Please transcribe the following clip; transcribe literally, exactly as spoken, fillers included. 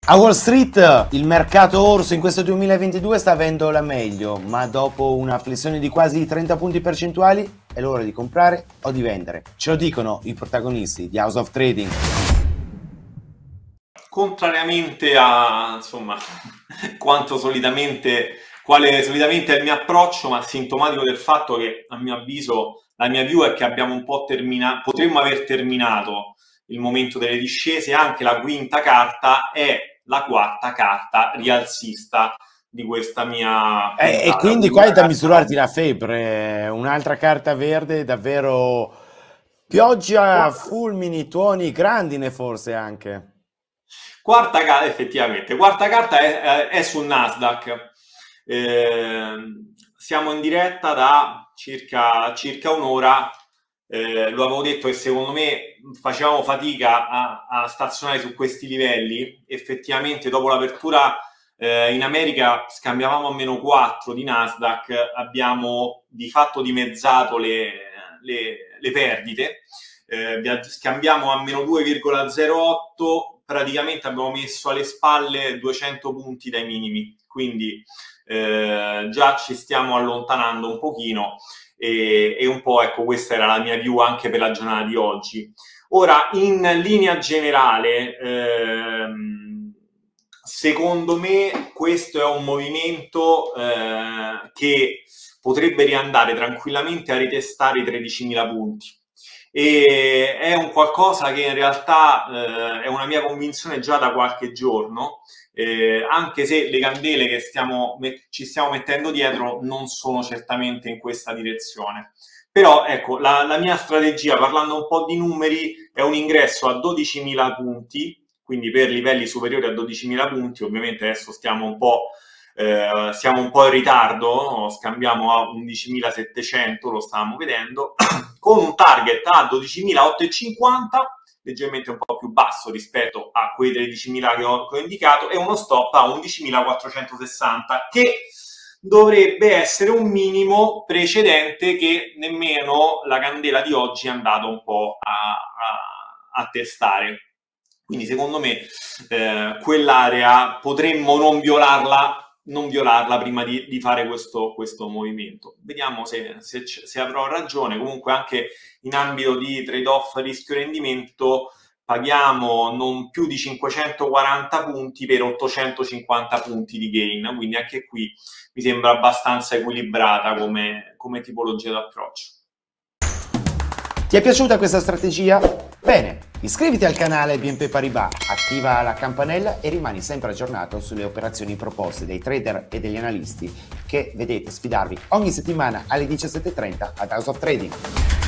A Wall Street il mercato orso in questo duemilaventidue sta avendo la meglio, ma dopo una flessione di quasi trenta punti percentuali è l'ora di comprare o di vendere. Ce lo dicono i protagonisti di House of Trading. Contrariamente a insomma quanto solitamente quale solitamente è il mio approccio, ma sintomatico del fatto che a mio avviso la mia view è che abbiamo un po' terminato, potremmo aver terminato il momento delle discese. Anche la quinta carta è la quarta carta rialzista di questa mia e, e quindi qua è da misurarti la febbre. Un'altra carta verde davvero pioggia, fulmini, tuoni, grandine forse anche. Quarta carta, effettivamente, quarta carta è, è sul Nasdaq. Eh, siamo in diretta da circa, circa un'ora. Eh, lo avevo detto che secondo me facevamo fatica a, a stazionare su questi livelli. Effettivamente dopo l'apertura eh, in America scambiavamo a meno quattro di Nasdaq, abbiamo di fatto dimezzato le, le, le perdite, eh, scambiamo a meno due virgola zero otto, praticamente abbiamo messo alle spalle duecento punti dai minimi, quindi eh, già ci stiamo allontanando un pochino. E, e un po', ecco, questa era la mia view anche per la giornata di oggi. Ora, in linea generale, ehm, secondo me questo è un movimento eh, che potrebbe riandare tranquillamente a ritestare i tredicimila punti. E è un qualcosa che in realtà eh, è una mia convinzione già da qualche giorno. Eh, anche se le candele che stiamo, ci stiamo mettendo dietro non sono certamente in questa direzione. Però ecco, la, la mia strategia, parlando un po' di numeri, è un ingresso a dodicimila punti, quindi per livelli superiori a dodicimila punti. Ovviamente adesso stiamo un po', eh, siamo un po' in ritardo, scambiamo a undicimilasettecento, lo stavamo vedendo, con un target a dodicimilaottocentocinquanta, leggermente un po' più basso rispetto a quei tredicimila che ho, che ho indicato, e uno stop a undicimilaquattrocentosessanta, che dovrebbe essere un minimo precedente che nemmeno la candela di oggi è andata un po' a, a, a testare. Quindi secondo me eh, quell'area potremmo non violarla non violarla prima di, di fare questo, questo movimento. Vediamo se, se, se avrò ragione. Comunque anche in ambito di trade-off rischio-rendimento paghiamo non più di cinquecentoquaranta punti per ottocentocinquanta punti di gain, quindi anche qui mi sembra abbastanza equilibrata come, come tipologia d'approccio. Ti è piaciuta questa strategia? Bene, iscriviti al canale B N P Paribas, attiva la campanella e rimani sempre aggiornato sulle operazioni proposte dai trader e degli analisti che vedete sfidarvi ogni settimana alle diciassette e trenta ad House of Trading.